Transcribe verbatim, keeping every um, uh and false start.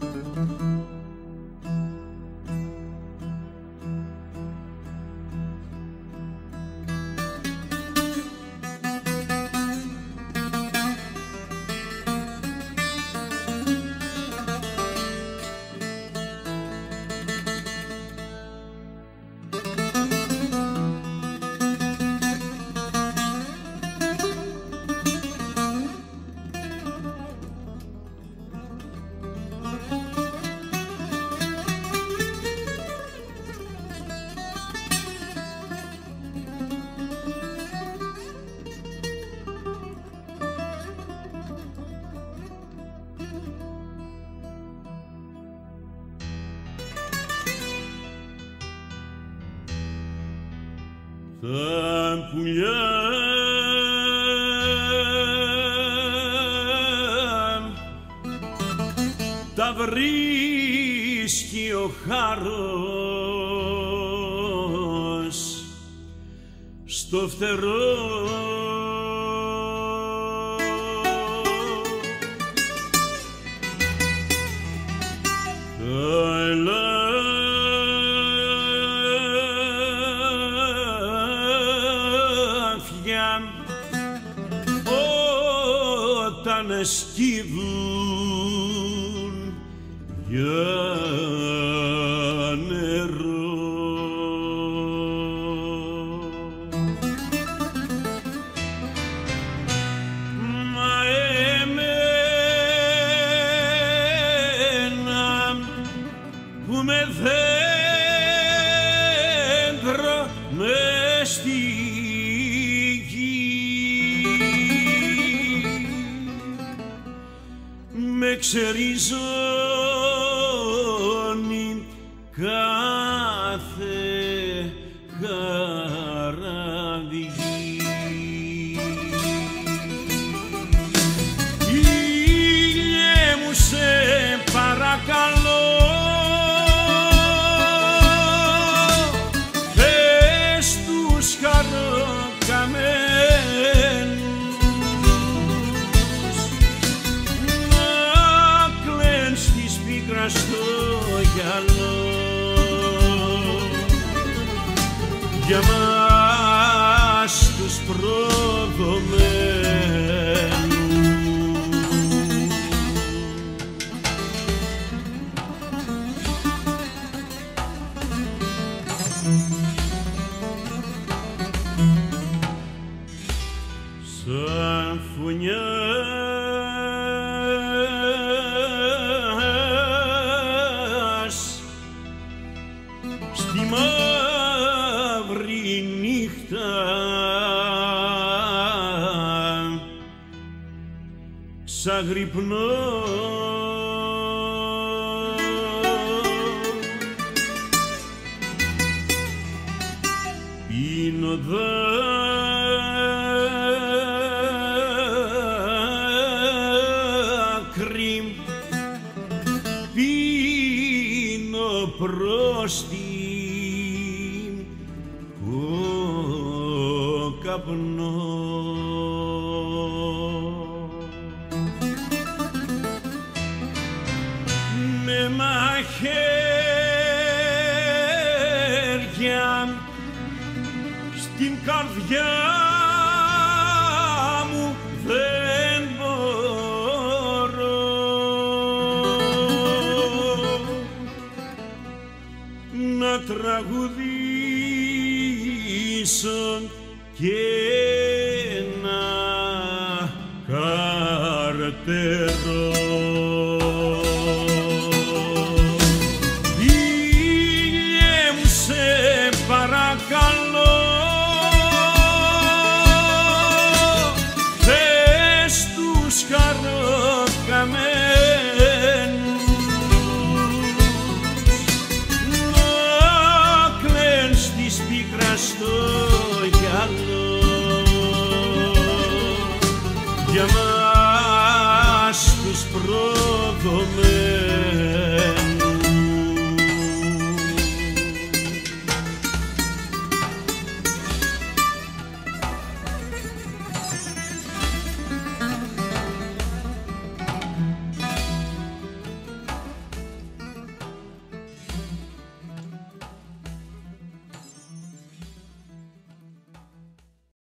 Τα πουλιά τα βρίσκει ο χάρος στο φτερό. Όταν σκύβουν για νερό, μα εμένα που με δέντρο μες στη με ξεριζώνει κάθε χαραβγή. Ήλιε μου σε παρακαλώ, πες τους χαροκαμένους στο γυαλό για μας τους προδομένους. Σαν φουνιά στη μαύρη νύχτα ξαγρυπνώ, πίνω δάκρυ, πίνω προς την καπνό. Με μαχαίρια στην καρδιά μου δεν μπορώ να τραγουδήσω και να καρτερώ. Ήλιε μου σε παρακαλώ, πες τους χαροκαμένους να κλαις της πίκρας στο γυαλό για μας τους προδομένους.